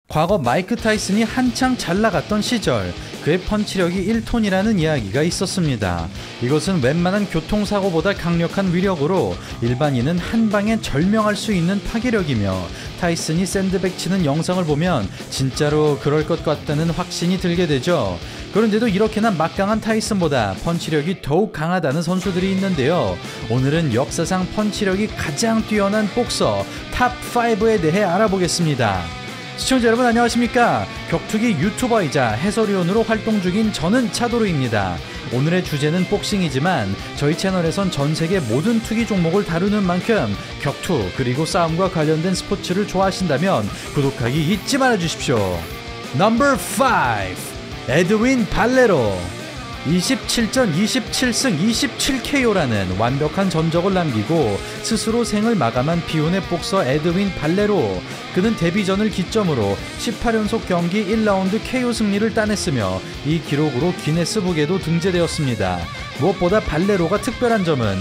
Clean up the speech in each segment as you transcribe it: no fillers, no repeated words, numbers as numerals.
과거 마이크 타이슨이 한창 잘 나갔던 시절 그의 펀치력이 1톤이라는 이야기가 있었습니다. 이것은 웬만한 교통사고보다 강력한 위력으로 일반인은 한 방에 절명할 수 있는 파괴력이며, 타이슨이 샌드백 치는 영상을 보면 진짜로 그럴 것 같다는 확신이 들게 되죠. 그런데도 이렇게나 막강한 타이슨보다 펀치력이 더욱 강하다는 선수들이 있는데요. 오늘은 역사상 펀치력이 가장 뛰어난 복서 탑5에 대해 알아보겠습니다. 시청자 여러분 안녕하십니까? 격투기 유튜버이자 해설위원으로 활동 중인 저는 차도르입니다. 오늘의 주제는 복싱이지만 저희 채널에선 전세계 모든 투기 종목을 다루는 만큼 격투 그리고 싸움과 관련된 스포츠를 좋아하신다면 구독하기 잊지 말아주십시오. 넘버 5 에드윈 발레로. 27전 27승 27KO라는 완벽한 전적을 남기고 스스로 생을 마감한 비운의 복서 에드윈 발레로. 그는 데뷔전을 기점으로 18연속 경기 1라운드 KO 승리를 따냈으며 이 기록으로 기네스북에도 등재되었습니다. 무엇보다 발레로가 특별한 점은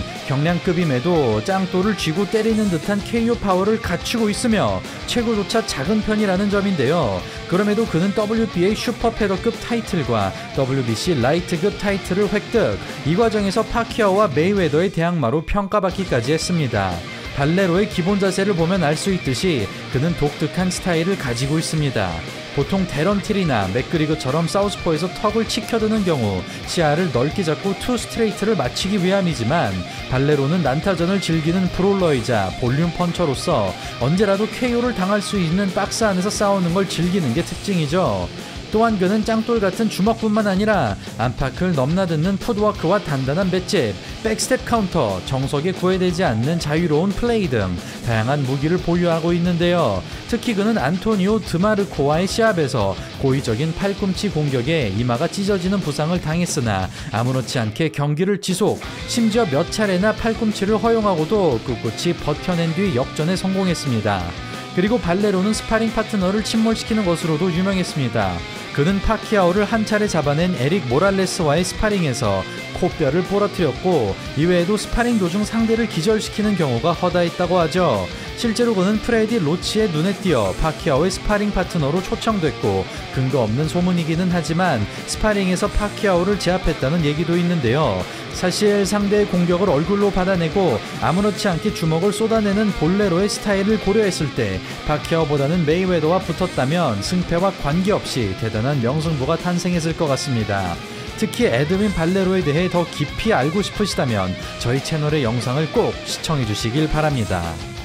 경량급임에도 짱돌을 쥐고 때리는 듯한 KO 파워를 갖추고 있으며 체구조차 작은 편이라는 점인데요. 그럼에도 그는 WBA 슈퍼 패더급 타이틀과 WBC 라이트급 타이틀을 획득, 이 과정에서 파키아오와 메이웨더의 대항마로 평가받기까지 했습니다. 발레로의 기본 자세를 보면 알 수 있듯이 그는 독특한 스타일을 가지고 있습니다. 보통 데런틸이나 맥그리거처럼 사우스포에서 턱을 치켜드는 경우 시야를 넓게 잡고 투 스트레이트를 맞추기 위함이지만, 발레로는 난타전을 즐기는 브롤러이자 볼륨 펀처로서 언제라도 KO를 당할 수 있는 박스 안에서 싸우는 걸 즐기는 게 특징이죠. 또한 그는 짱돌 같은 주먹뿐만 아니라 안팎을 넘나드는 풋워크와 단단한 맷집, 백스텝 카운터, 정석에 구애되지 않는 자유로운 플레이 등 다양한 무기를 보유하고 있는데요. 특히 그는 안토니오 드마르코와의 시합에서 고의적인 팔꿈치 공격에 이마가 찢어지는 부상을 당했으나 아무렇지 않게 경기를 지속, 심지어 몇 차례나 팔꿈치를 허용하고도 꿋꿋이 버텨낸 뒤 역전에 성공했습니다. 그리고 발레로는 스파링 파트너를 침몰시키는 것으로도 유명했습니다. 그는 파키아오를 한 차례 잡아낸 에릭 모랄레스와의 스파링에서 코뼈를 부러뜨렸고, 이외에도 스파링 도중 상대를 기절시키는 경우가 허다했다고 하죠. 실제로 그는 프레디 로치의 눈에 띄어 파키아오의 스파링 파트너로 초청됐고, 근거 없는 소문이기는 하지만 스파링에서 파키아오를 제압했다는 얘기도 있는데요. 사실 상대의 공격을 얼굴로 받아내고 아무렇지 않게 주먹을 쏟아내는 볼레로의 스타일을 고려했을 때 파키아오보다는 메이웨더와 붙었다면 승패와 관계없이 대단한 명승부가 탄생했을 것 같습니다. 특히 에드윈 발레로에 대해 더 깊이 알고 싶으시다면 저희 채널의 영상을 꼭 시청해 주시길 바랍니다.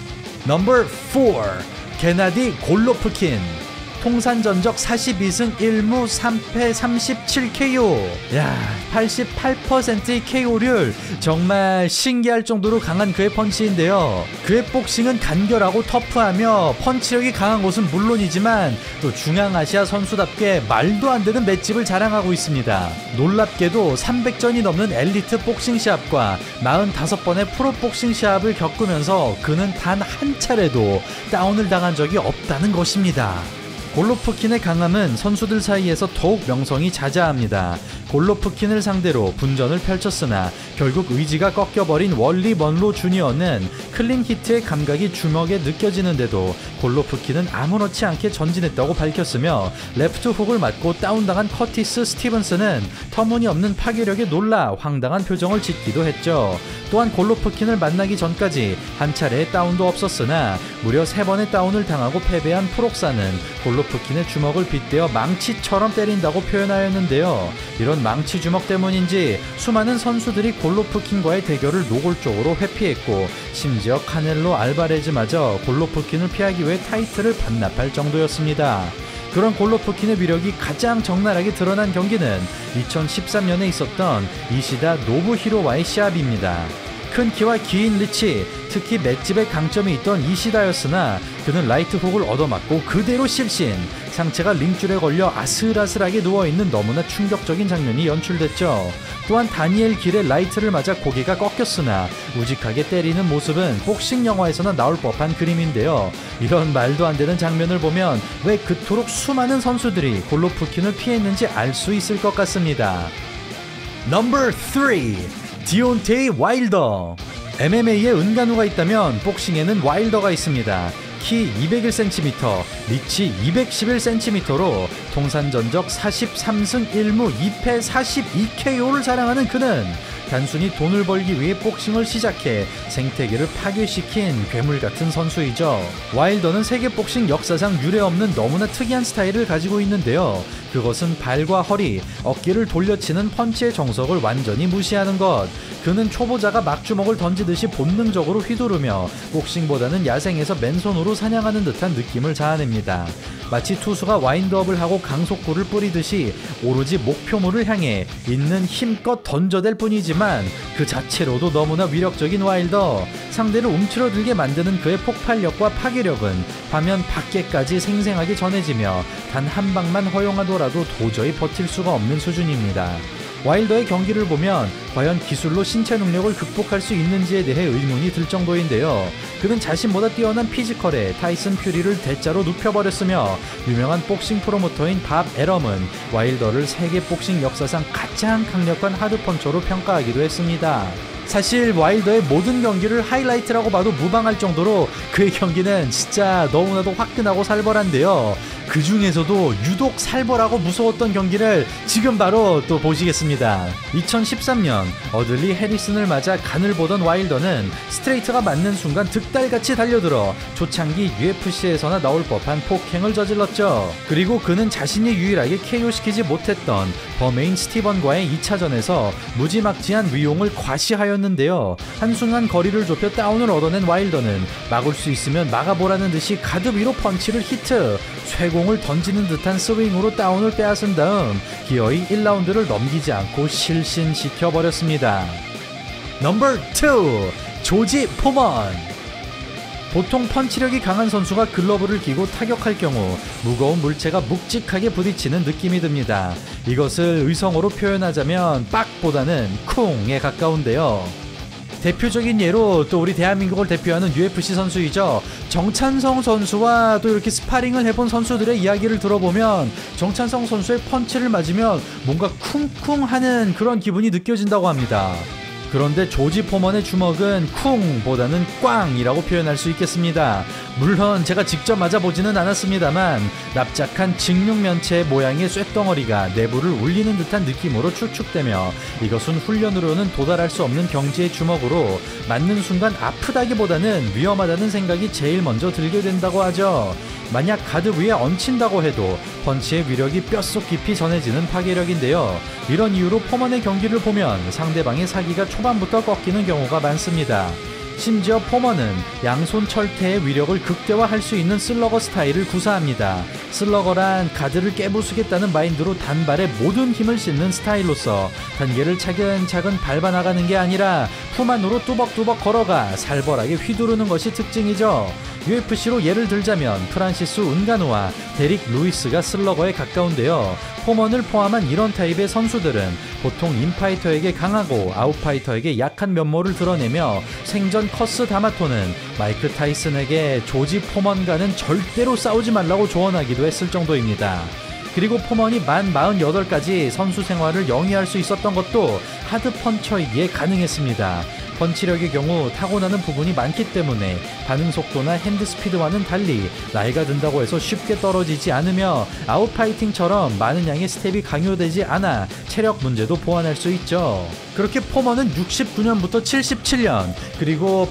넘버 4 게나디 골로프킨. 통산 전적 42승 1무 3패 37KO. 야, 88%의 KO율, 정말 신기할 정도로 강한 그의 펀치인데요. 그의 복싱은 간결하고 터프하며 펀치력이 강한 것은 물론이지만 또 중앙아시아 선수답게 말도 안 되는 맷집을 자랑하고 있습니다. 놀랍게도 300전이 넘는 엘리트 복싱 시합과 45번의 프로 복싱 시합을 겪으면서 그는 단 한 차례도 다운을 당한 적이 없다는 것입니다. 골로프킨의 강함은 선수들 사이에서 더욱 명성이 자자합니다. 골로프킨을 상대로 분전을 펼쳤으나 결국 의지가 꺾여버린 월리 먼로 주니어는 클린 히트의 감각이 주먹에 느껴지는데도 골로프킨은 아무렇지 않게 전진했다고 밝혔으며, 레프트 훅을 맞고 다운당한 커티스 스티븐스는 터무니없는 파괴력에 놀라 황당한 표정을 짓기도 했죠. 또한 골로프킨을 만나기 전까지 한 차례의 다운도 없었으나 무려 3번의 다운을 당하고 패배한 프록사는 골로프킨의 주먹을 빗대어 망치처럼 때린다고 표현하였는데요. 이런 망치 주먹 때문인지 수많은 선수들이 골로프킨과의 대결을 노골적으로 회피했고, 심지어 카넬로 알바레즈마저 골로프킨을 피하기 위해 타이틀을 반납할 정도였습니다. 그런 골로프킨의 위력이 가장 적나라하게 드러난 경기는 2013년에 있었던 이시다 노부히로와의 시합입니다. 큰 키와 긴 리치, 특히 맷집에 강점이 있던 이시다였으나 그는 라이트 훅을 얻어맞고 그대로 실신, 상체가 링줄에 걸려 아슬아슬하게 누워있는 너무나 충격적인 장면이 연출됐죠. 또한 다니엘 길의 라이트를 맞아 고개가 꺾였으나 우직하게 때리는 모습은 복싱 영화에서나 나올 법한 그림인데요. 이런 말도 안 되는 장면을 보면 왜 그토록 수많은 선수들이 골로프킨을 피했는지 알 수 있을 것 같습니다. 넘버 3 디온테이 와일더. MMA에 은간우가 있다면 복싱에는 와일더가 있습니다. 키 201cm, 리치 211cm로 통산 전적 43승 1무 2패 42KO를 자랑하는 그는 단순히 돈을 벌기 위해 복싱을 시작해 생태계를 파괴시킨 괴물 같은 선수이죠. 와일더는 세계 복싱 역사상 유례없는 너무나 특이한 스타일을 가지고 있는데요. 그것은 발과 허리, 어깨를 돌려치는 펀치의 정석을 완전히 무시하는 것. 그는 초보자가 막주먹을 던지듯이 본능적으로 휘두르며 복싱보다는 야생에서 맨손으로 사냥하는 듯한 느낌을 자아냅니다. 마치 투수가 와인드업을 하고 강속구를 뿌리듯이 오로지 목표물을 향해 있는 힘껏 던져댈 뿐이지만 그 자체로도 너무나 위력적인 와일더. 상대를 움츠러들게 만드는 그의 폭발력과 파괴력은 화면 밖에까지 생생하게 전해지며 단 한 방만 허용하더라도 도저히 버틸 수가 없는 수준입니다. 와일더의 경기를 보면 과연 기술로 신체 능력을 극복할 수 있는지에 대해 의문이 들 정도인데요. 그는 자신보다 뛰어난 피지컬에 타이슨 퓨리를 대자로 눕혀버렸으며 유명한 복싱 프로모터인 밥 에럼은 와일더를 세계 복싱 역사상 가장 강력한 하드펀처로 평가하기도 했습니다. 사실 와일더의 모든 경기를 하이라이트라고 봐도 무방할 정도로 그의 경기는 진짜 너무나도 화끈하고 살벌한데요. 그 중에서도 유독 살벌하고 무서웠던 경기를 지금 바로 또 보시겠습니다. 2013년 어들리 해리슨을 맞아 간을 보던 와일더는 스트레이트가 맞는 순간 득달같이 달려들어 초창기 UFC에서나 나올 법한 폭행을 저질렀죠. 그리고 그는 자신이 유일하게 KO시키지 못했던 버메인 스티번과의 2차전에서 무지막지한 위용을 과시하였는데요. 한순간 거리를 좁혀 다운을 얻어낸 와일더는 막을 수 있으면 막아보라는 듯이 가드 위로 펀치를 히트, 쇠공을 던지는 듯한 스윙으로 다운을 빼앗은 다음 기어이 1라운드를 넘기지 않고 실신시켜버렸습니다. 넘버 2. 조지 포먼. 보통 펀치력이 강한 선수가 글러브를 끼고 타격할 경우 무거운 물체가 묵직하게 부딪히는 느낌이 듭니다. 이것을 의성어로 표현하자면 빡보다는 쿵에 가까운데요. 대표적인 예로 또 우리 대한민국을 대표하는 UFC 선수이죠. 정찬성 선수와 또 이렇게 스파링을 해본 선수들의 이야기를 들어보면 정찬성 선수의 펀치를 맞으면 뭔가 쿵쿵하는 그런 기분이 느껴진다고 합니다. 그런데 조지 포먼의 주먹은 쿵보다는 꽝이라고 표현할 수 있겠습니다. 물론 제가 직접 맞아보지는 않았습니다만 납작한 직육면체 모양의 쇳덩어리가 내부를 울리는 듯한 느낌으로 추측되며 이것은 훈련으로는 도달할 수 없는 경지의 주먹으로 맞는 순간 아프다기보다는 위험하다는 생각이 제일 먼저 들게 된다고 하죠. 만약 가드 위에 얹힌다고 해도 펀치의 위력이 뼛속 깊이 전해지는 파괴력인데요. 이런 이유로 포먼의 경기를 보면 상대방의 사기가 초반부터 꺾이는 경우가 많습니다. 심지어 포먼은 양손 철퇴의 위력을 극대화할 수 있는 슬러거 스타일을 구사합니다. 슬러거란 가드를 깨부수겠다는 마인드로 단발에 모든 힘을 싣는 스타일로서 단계를 차근차근 밟아나가는 게 아니라 품 안으로 뚜벅뚜벅 걸어가 살벌하게 휘두르는 것이 특징이죠. UFC로 예를 들자면 프란시스 운가누와 데릭 루이스가 슬러거에 가까운데요. 포먼을 포함한 이런 타입의 선수들은 보통 인파이터에게 강하고 아웃파이터에게 약한 면모를 드러내며 생전 커스 다마토는 마이크 타이슨에게 조지 포먼과는 절대로 싸우지 말라고 조언하기도 했을 정도입니다. 그리고 포먼이 만 48까지 선수 생활을 영위할 수 있었던 것도 하드펀처이기에 가능했습니다. 펀치력의 경우 타고나는 부분이 많기 때문에 반응 속도나 핸드 스피드와는 달리 나이가 든다고 해서 쉽게 떨어지지 않으며 아웃파이팅처럼 많은 양의 스텝이 강요되지 않아 체력 문제도 보완할 수 있죠. 그렇게 포먼은 69년부터 77년 그리고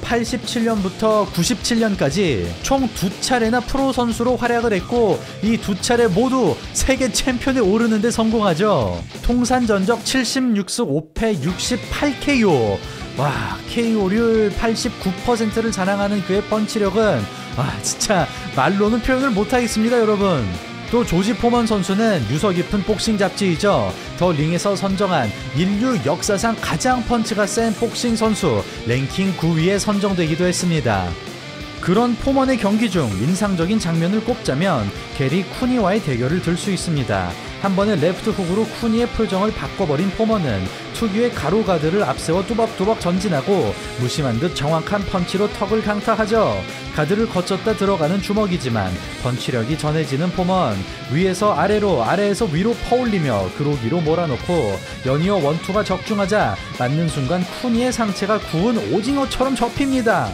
87년부터 97년까지 총 2차례나 프로 선수로 활약을 했고 이 2차례 모두 세계 챔피언에 오르는 데 성공하죠. 통산 전적 76승 5패 68KO. 와, KO율 89%를 자랑하는 그의 펀치력은 진짜 말로는 표현을 못하겠습니다, 여러분. 또 조지 포먼 선수는 유서 깊은 복싱 잡지이죠. 더 링에서 선정한 인류 역사상 가장 펀치가 센 복싱 선수 랭킹 9위에 선정되기도 했습니다. 그런 포먼의 경기 중 인상적인 장면을 꼽자면 게리 쿠니와의 대결을 들 수 있습니다. 한 번의 레프트 훅으로 쿠니의 표정을 바꿔버린 포먼은 특유의 가로 가드를 앞세워 뚜벅뚜벅 전진하고 무심한 듯 정확한 펀치로 턱을 강타하죠. 가드를 거쳤다 들어가는 주먹이지만 펀치력이 전해지는 포먼. 위에서 아래로 아래에서 위로 퍼올리며 그로기로 몰아놓고 연이어 원투가 적중하자 맞는 순간 쿠니의 상체가 구운 오징어처럼 접힙니다.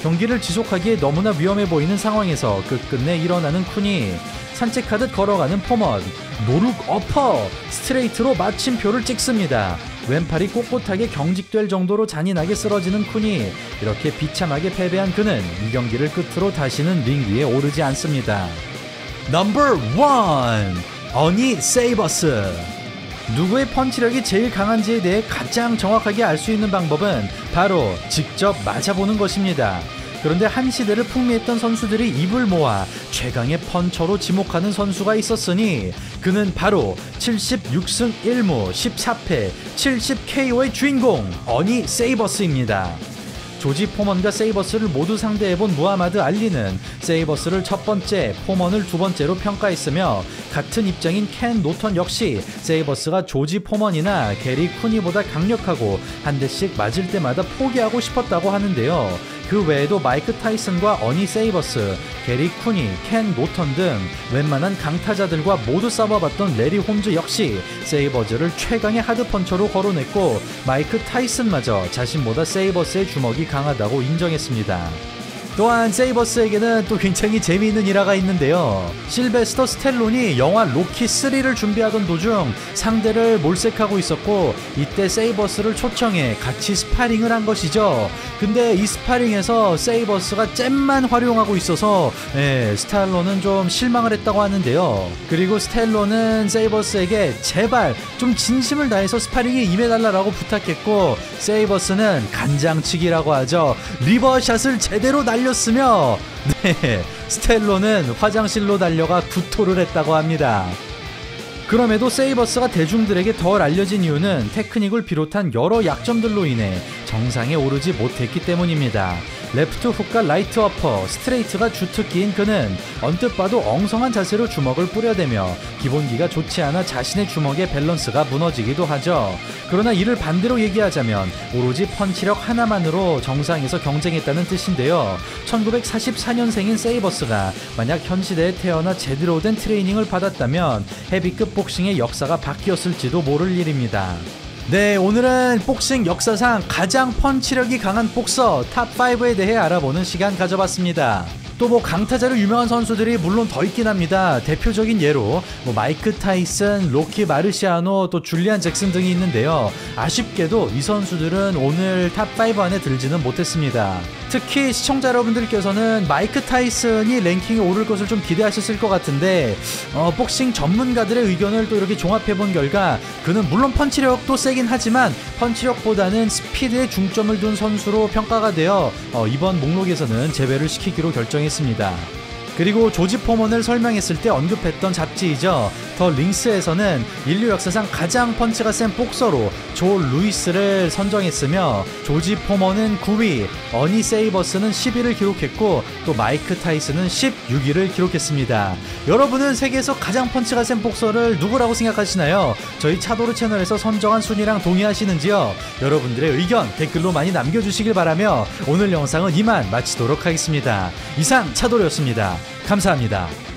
경기를 지속하기에 너무나 위험해 보이는 상황에서 끝끝내 일어나는 쿤이 산책하듯 걸어가는 포먼, 노룩 어퍼, 스트레이트로 마침표를 찍습니다. 왼팔이 꼿꼿하게 경직될 정도로 잔인하게 쓰러지는 쿤이 이렇게 비참하게 패배한 그는 이 경기를 끝으로 다시는 링 위에 오르지 않습니다. 넘버 1! 어니 세이버스. 누구의 펀치력이 제일 강한지에 대해 가장 정확하게 알 수 있는 방법은 바로 직접 맞아보는 것입니다. 그런데 한 시대를 풍미했던 선수들이 입을 모아 최강의 펀처로 지목하는 선수가 있었으니 그는 바로 76승 1무 14패 70KO의 주인공 어니 세이버스입니다. 조지 포먼과 세이버스를 모두 상대해본 무하마드 알리는 세이버스를 첫 번째, 포먼을 두 번째로 평가했으며 같은 입장인 켄 노턴 역시 세이버스가 조지 포먼이나 게리 쿠니보다 강력하고 한 대씩 맞을 때마다 포기하고 싶었다고 하는데요. 그 외에도 마이크 타이슨과 어니 세이버스, 게리 쿠니, 켄 노턴 등 웬만한 강타자들과 모두 싸워봤던 레리 홈즈 역시 세이버즈를 최강의 하드펀처로 거론했고 마이크 타이슨마저 자신보다 세이버스의 주먹이 강하다고 인정했습니다. 또한 세이버스에게는 또 굉장히 재미있는 일화가 있는데요. 실베스터 스텔론이 영화 로키 3를 준비하던 도중 상대를 몰색하고 있었고 이때 세이버스를 초청해 같이 스파링을 한 것이죠. 근데 이 스파링에서 세이버스가 잼만 활용하고 있어서 스텔론은 좀 실망을 했다고 하는데요. 그리고 스텔론은 세이버스에게 제발 좀 진심을 다해서 스파링에 임해달라고 부탁했고 세이버스는 간장치기라고 하죠. 리버샷을 제대로 날렸으며 스텔론은 화장실로 달려가 구토를 했다고 합니다. 그럼에도 세이버스가 대중들에게 덜 알려진 이유는 테크닉을 비롯한 여러 약점들로 인해 정상에 오르지 못했기 때문입니다. 레프트 훅과 라이트 어퍼, 스트레이트가 주특기인 그는 언뜻 봐도 엉성한 자세로 주먹을 뿌려대며 기본기가 좋지 않아 자신의 주먹의 밸런스가 무너지기도 하죠. 그러나 이를 반대로 얘기하자면 오로지 펀치력 하나만으로 정상에서 경쟁했다는 뜻인데요. 1944년생인 세이버스가 만약 현 시대에 태어나 제대로 된 트레이닝을 받았다면 헤비급 복싱의 역사가 바뀌었을지도 모를 일입니다. 네, 오늘은 복싱 역사상 가장 펀치력이 강한 복서 탑5에 대해 알아보는 시간 가져봤습니다. 또 뭐 강타자로 유명한 선수들이 물론 더 있긴 합니다. 대표적인 예로 마이크 타이슨, 로키 마르시아노, 또 줄리안 잭슨 등이 있는데요. 아쉽게도 이 선수들은 오늘 탑5 안에 들지는 못했습니다. 특히 시청자 여러분들께서는 마이크 타이슨이 랭킹에 오를 것을 좀 기대하셨을 것 같은데 복싱 전문가들의 의견을 또 이렇게 종합해본 결과 그는 물론 펀치력도 세긴 하지만 펀치력보다는 스피드에 중점을 둔 선수로 평가가 되어 이번 목록에서는 제외를 시키기로 결정했습니다. 그리고 조지 포먼을 설명했을 때 언급했던 잡지이죠. 더 링스에서는 인류 역사상 가장 펀치가 센 복서로 조 루이스를 선정했으며 조지 포먼은 9위, 어니 세이버스는 10위를 기록했고 또 마이크 타이슨은 16위를 기록했습니다. 여러분은 세계에서 가장 펀치가 센 복서를 누구라고 생각하시나요? 저희 차도르 채널에서 선정한 순위랑 동의하시는지요? 여러분들의 의견 댓글로 많이 남겨주시길 바라며 오늘 영상은 이만 마치도록 하겠습니다. 이상 차도르였습니다. 감사합니다.